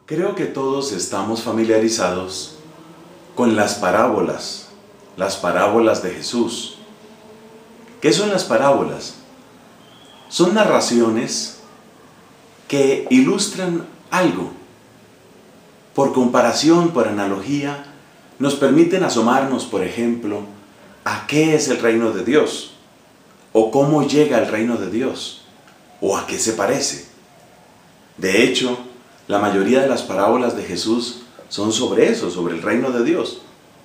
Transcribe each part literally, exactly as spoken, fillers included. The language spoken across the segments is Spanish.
Creo que todos estamos familiarizados con las parábolas, las parábolas de Jesús. ¿Qué son las parábolas? Son narraciones que ilustran algo. Por comparación, por analogía, nos permiten asomarnos, por ejemplo, a qué es el reino de Dios, o cómo llega el reino de Dios, o a qué se parece. De hecho, la mayoría de las parábolas de Jesús son sobre eso, sobre el reino de Dios.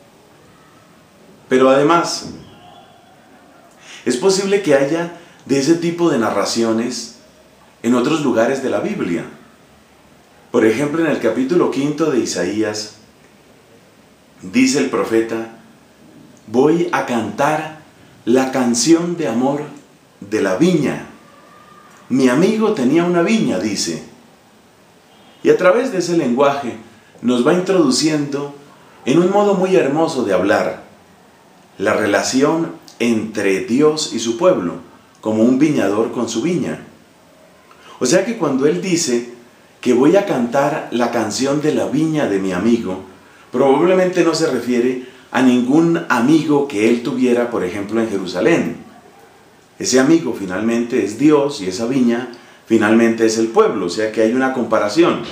Pero además, es posible que haya de ese tipo de narraciones en otros lugares de la Biblia. Por ejemplo, en el capítulo quinto de Isaías, dice el profeta: voy a cantar la canción de amor de la viña. Mi amigo tenía una viña, dice. Y a través de ese lenguaje nos va introduciendo en un modo muy hermoso de hablar la relación entre Dios y su pueblo, como un viñador con su viña. O sea que cuando él dice que voy a cantar la canción de la viña de mi amigo, probablemente no se refiere a ningún amigo que él tuviera, por ejemplo, en Jerusalén. Ese amigo finalmente es Dios y esa viña finalmente es el pueblo, o sea que hay una comparación.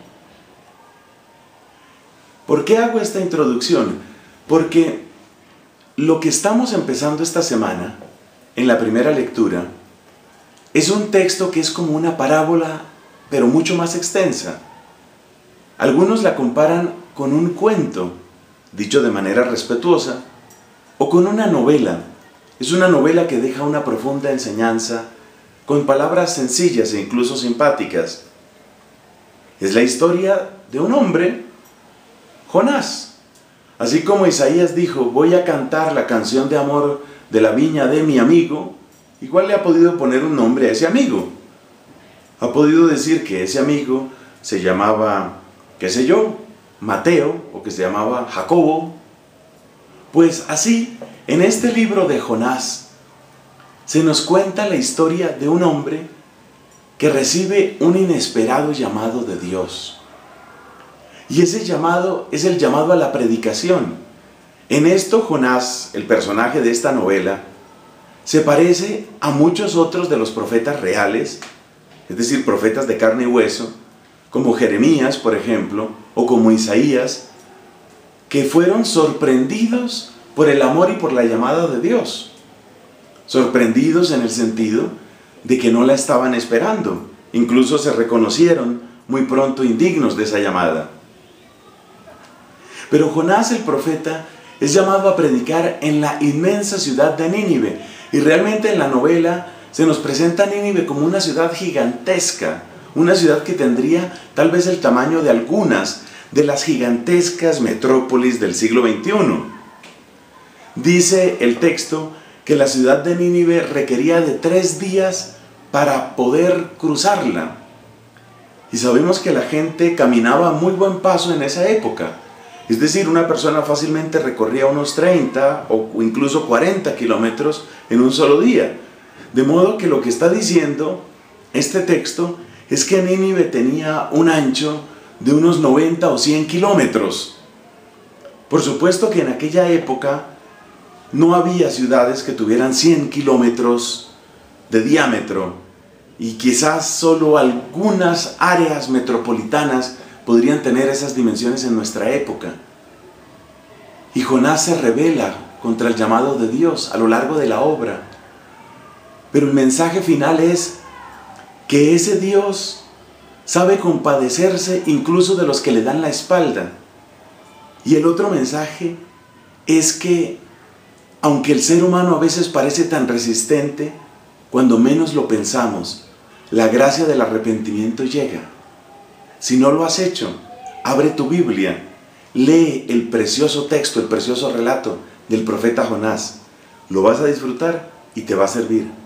¿Por qué hago esta introducción? Porque lo que estamos empezando esta semana, en la primera lectura, es un texto que es como una parábola, pero mucho más extensa. Algunos la comparan con un cuento, dicho de manera respetuosa, o con una novela. Es una novela que deja una profunda enseñanza, con palabras sencillas e incluso simpáticas. Es la historia de un hombre, Jonás. Así como Isaías dijo, voy a cantar la canción de amor de la viña de mi amigo, igual le ha podido poner un nombre a ese amigo. Ha podido decir que ese amigo se llamaba, qué sé yo, Mateo, o que se llamaba Jacobo. Pues así, en este libro de Jonás, se nos cuenta la historia de un hombre que recibe un inesperado llamado de Dios. Y ese llamado es el llamado a la predicación. En esto Jonás, el personaje de esta novela, se parece a muchos otros de los profetas reales, es decir, profetas de carne y hueso, como Jeremías, por ejemplo, o como Isaías, que fueron sorprendidos por el amor y por la llamada de Dios. Sorprendidos en el sentido de que no la estaban esperando. Incluso se reconocieron muy pronto indignos de esa llamada. Pero Jonás el profeta es llamado a predicar en la inmensa ciudad de Nínive. Y realmente en la novela se nos presenta a Nínive como una ciudad gigantesca, una ciudad que tendría tal vez el tamaño de algunas de las gigantescas metrópolis del siglo veintiuno. Dice el texto que la ciudad de Nínive requería de tres días para poder cruzarla. Y sabemos que la gente caminaba a muy buen paso en esa época. Es decir, una persona fácilmente recorría unos treinta o incluso cuarenta kilómetros en un solo día. De modo que lo que está diciendo este texto es que Nínive tenía un ancho de unos noventa o cien kilómetros. Por supuesto que en aquella época no había ciudades que tuvieran cien kilómetros de diámetro y quizás solo algunas áreas metropolitanas podrían tener esas dimensiones en nuestra época. Y Jonás se rebela contra el llamado de Dios a lo largo de la obra. Pero el mensaje final es que ese Dios sabe compadecerse incluso de los que le dan la espalda. Y el otro mensaje es que aunque el ser humano a veces parece tan resistente, cuando menos lo pensamos, la gracia del arrepentimiento llega. Si no lo has hecho, abre tu Biblia, lee el precioso texto, el precioso relato del profeta Jonás. Lo vas a disfrutar y te va a servir.